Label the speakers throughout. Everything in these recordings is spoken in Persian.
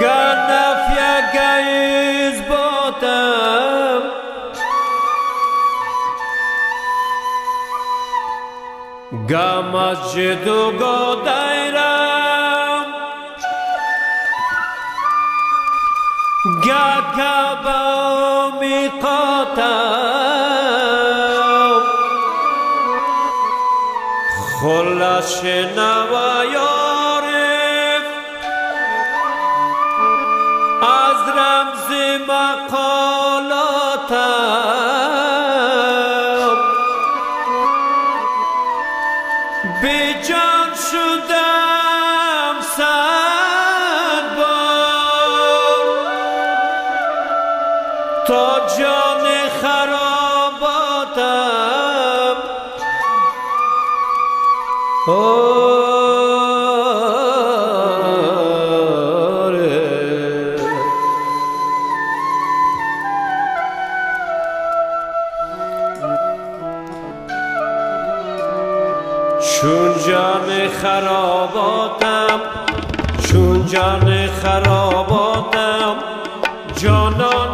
Speaker 1: Ganafya gaiz botam Ga masjidu godairam Ga kaba miqatam Khola shenawa yorif Az ramzi maqalatam Bijan shudam sad bar Ta jan kharabatam چون جان خراباتم چون جان خراباتم جانان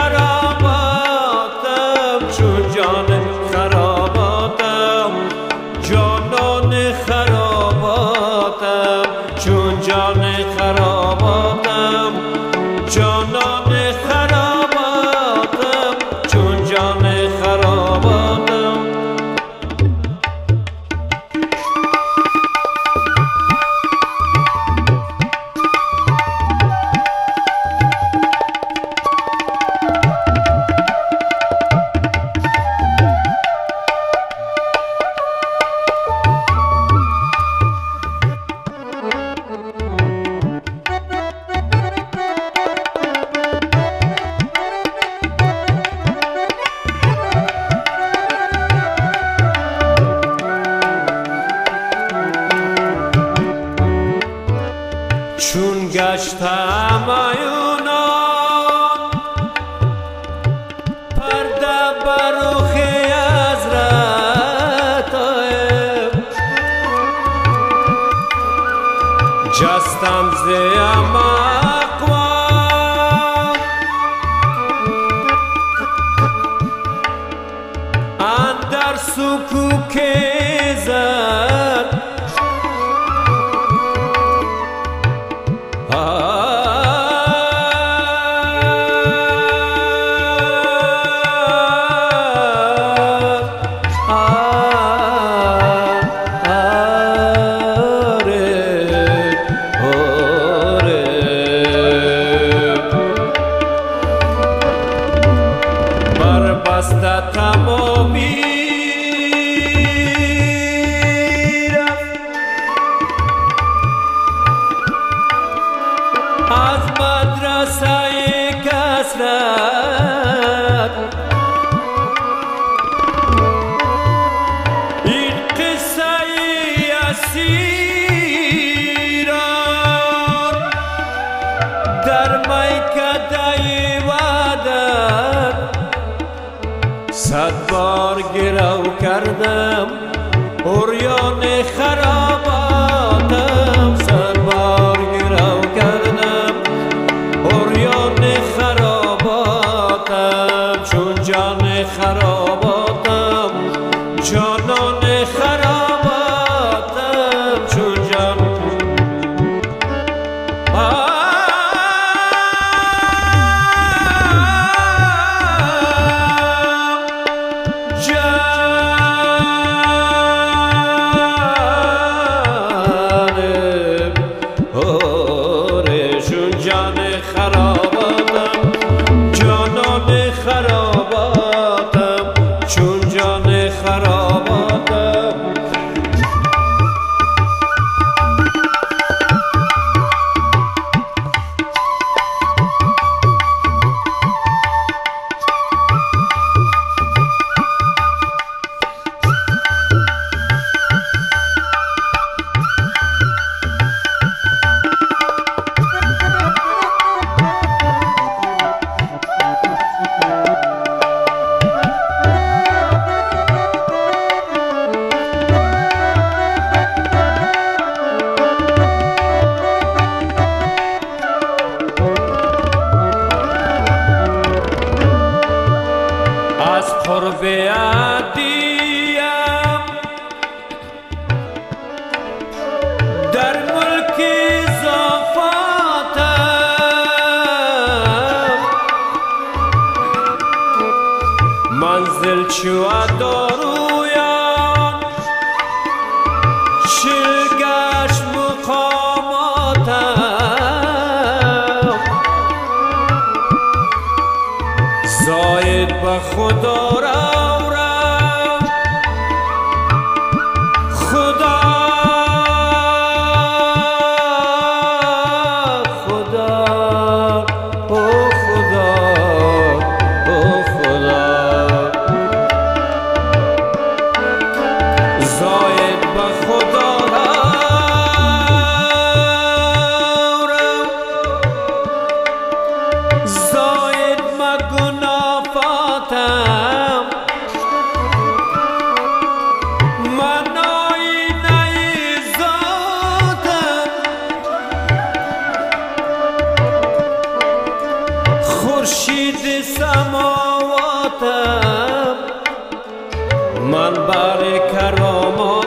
Speaker 1: خراباتم چون جان خراباتم جانان خراباتم چون جان خراباتم جانان خراباتم چون جان خراباتم چون گشتم عیونان پرده بر رخ حضرتایم جستم زیم اقوام اندر سکوک زد بسته تمامی از مدرسه کسرت این قصه اسیران در میکده وعدت صد بار گرو کردم عریان خراباتم صد بار گرو کردم عریان خراباتم چون جان خراباتم جانان خراباتم چون جان چو دارویان چگش مقاماتم زاید به خدا خورشید سماواتم من بر کرامات